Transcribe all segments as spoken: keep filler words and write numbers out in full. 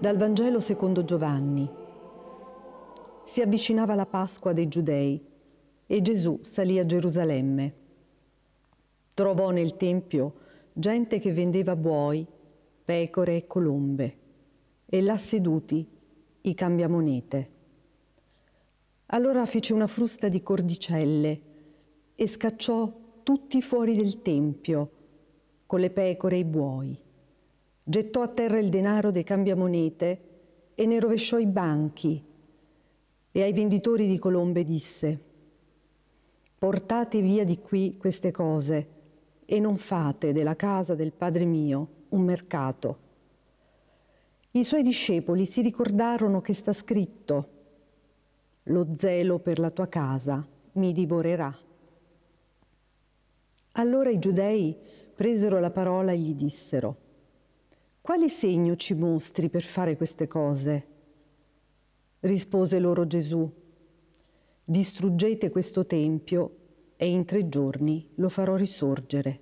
Dal Vangelo secondo Giovanni. Si avvicinava la Pasqua dei Giudei e Gesù salì a Gerusalemme. Trovò nel Tempio gente che vendeva buoi, pecore e colombe, e là seduti i cambiamonete. Allora fece una frusta di cordicelle e scacciò tutti fuori del Tempio, con le pecore e i buoi. Gettò a terra il denaro dei cambiamonete e ne rovesciò i banchi. E ai venditori di colombe disse: portate via di qui queste cose e non fate della casa del Padre mio un mercato. I suoi discepoli si ricordarono che sta scritto: lo zelo per la tua casa mi divorerà. Allora i giudei presero la parola e gli dissero: quale segno ci mostri per fare queste cose? Rispose loro Gesù: distruggete questo tempio e in tre giorni lo farò risorgere.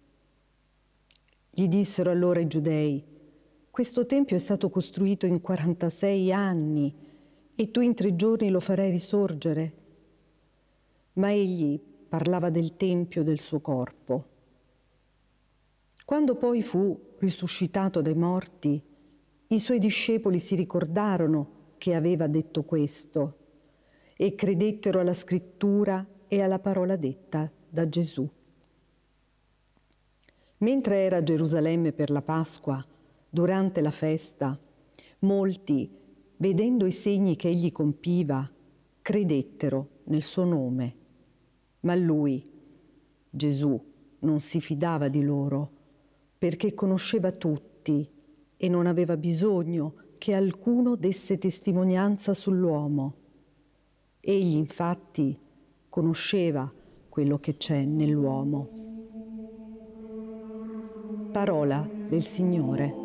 Gli dissero allora i giudei: questo tempio è stato costruito in quarantasei anni e tu in tre giorni lo farai risorgere? Ma egli parlava del tempio del suo corpo. Quando poi fu risuscitato dai morti, i suoi discepoli si ricordarono che aveva detto questo e credettero alla scrittura e alla parola detta da Gesù. Mentre era a Gerusalemme per la Pasqua, durante la festa, molti, vedendo i segni che egli compiva, credettero nel suo nome. Ma lui, Gesù, non si fidava di loro, perché conosceva tutti e non aveva bisogno che alcuno desse testimonianza sull'uomo. Egli infatti conosceva quello che c'è nell'uomo. Parola del Signore.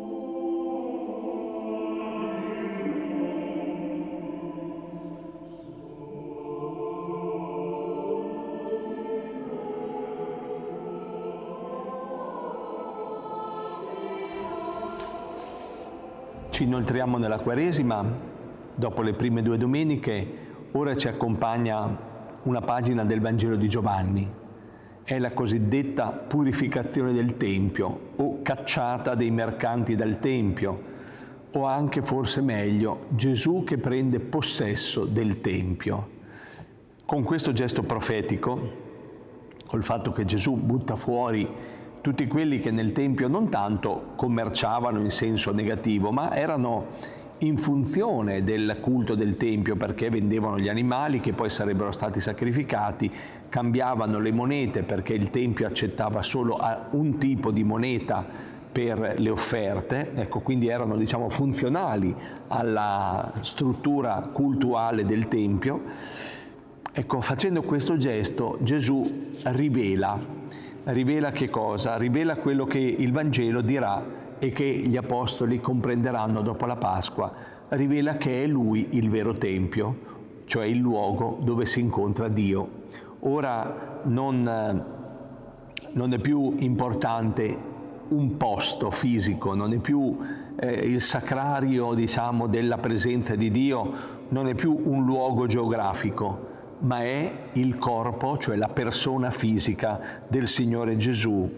Ci inoltriamo nella Quaresima, dopo le prime due domeniche, ora ci accompagna una pagina del Vangelo di Giovanni. È la cosiddetta purificazione del Tempio, o cacciata dei mercanti dal Tempio, o anche, forse meglio, Gesù che prende possesso del Tempio. Con questo gesto profetico, col fatto che Gesù butta fuori tutti quelli che nel Tempio non tanto commerciavano in senso negativo, ma erano in funzione del culto del Tempio, perché vendevano gli animali che poi sarebbero stati sacrificati, cambiavano le monete perché il Tempio accettava solo un tipo di moneta per le offerte, ecco, quindi erano, diciamo, funzionali alla struttura cultuale del Tempio. Ecco, facendo questo gesto Gesù rivela Rivela che cosa? Rivela quello che il Vangelo dirà e che gli Apostoli comprenderanno dopo la Pasqua. Rivela che è Lui il vero Tempio, cioè il luogo dove si incontra Dio. Ora non, non è più importante un posto fisico, non è più eh, il sacrario, diciamo, della presenza di Dio, non è più un luogo geografico, ma è il corpo, cioè la persona fisica del Signore Gesù.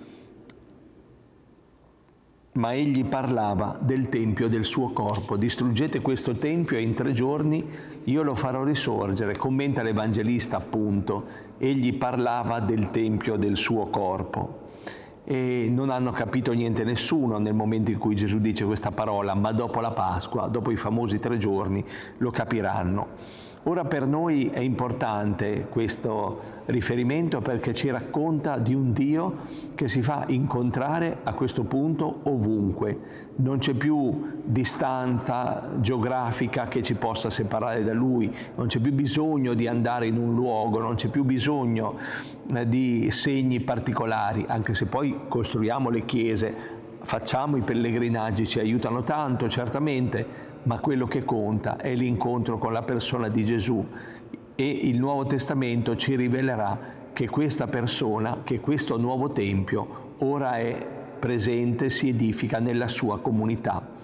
Ma egli parlava del Tempio del suo corpo. Distruggete questo Tempio e in tre giorni io lo farò risorgere. Commenta l'Evangelista, appunto, egli parlava del Tempio del suo corpo. E non hanno capito niente nessuno nel momento in cui Gesù dice questa parola, ma dopo la Pasqua, dopo i famosi tre giorni, lo capiranno. Ora per noi è importante questo riferimento perché ci racconta di un Dio che si fa incontrare a questo punto ovunque. Non c'è più distanza geografica che ci possa separare da Lui, non c'è più bisogno di andare in un luogo, non c'è più bisogno di segni particolari, anche se poi costruiamo le chiese, facciamo i pellegrinaggi, ci aiutano tanto, certamente, ma quello che conta è l'incontro con la persona di Gesù e il Nuovo Testamento ci rivelerà che questa persona, che questo nuovo Tempio ora è presente, si edifica nella sua comunità.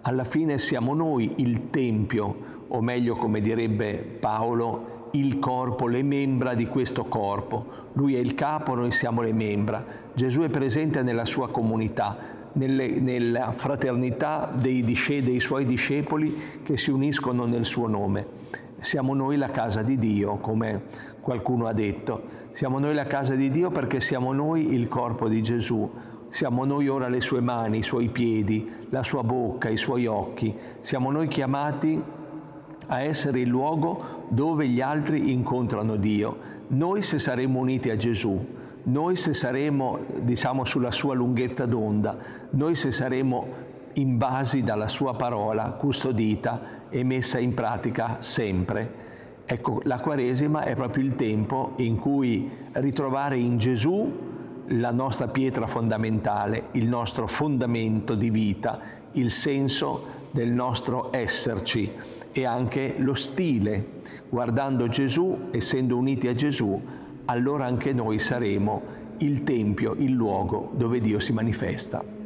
Alla fine siamo noi il Tempio, o meglio, come direbbe Paolo, il corpo, le membra di questo corpo. Lui è il capo, noi siamo le membra. Gesù è presente nella sua comunità, nelle, nella fraternità dei, dei suoi discepoli che si uniscono nel suo nome. Siamo noi la casa di Dio, come qualcuno ha detto. Siamo noi la casa di Dio perché siamo noi il corpo di Gesù. Siamo noi ora le sue mani, i suoi piedi, la sua bocca, i suoi occhi. Siamo noi chiamati a essere il luogo dove gli altri incontrano Dio. Noi se saremo uniti a Gesù, noi se saremo, diciamo, sulla sua lunghezza d'onda, noi se saremo invasi dalla sua parola, custodita e messa in pratica sempre. Ecco, la Quaresima è proprio il tempo in cui ritrovare in Gesù la nostra pietra fondamentale, il nostro fondamento di vita, il senso del nostro esserci e anche lo stile. Guardando Gesù, essendo uniti a Gesù, allora anche noi saremo il Tempio, il luogo dove Dio si manifesta.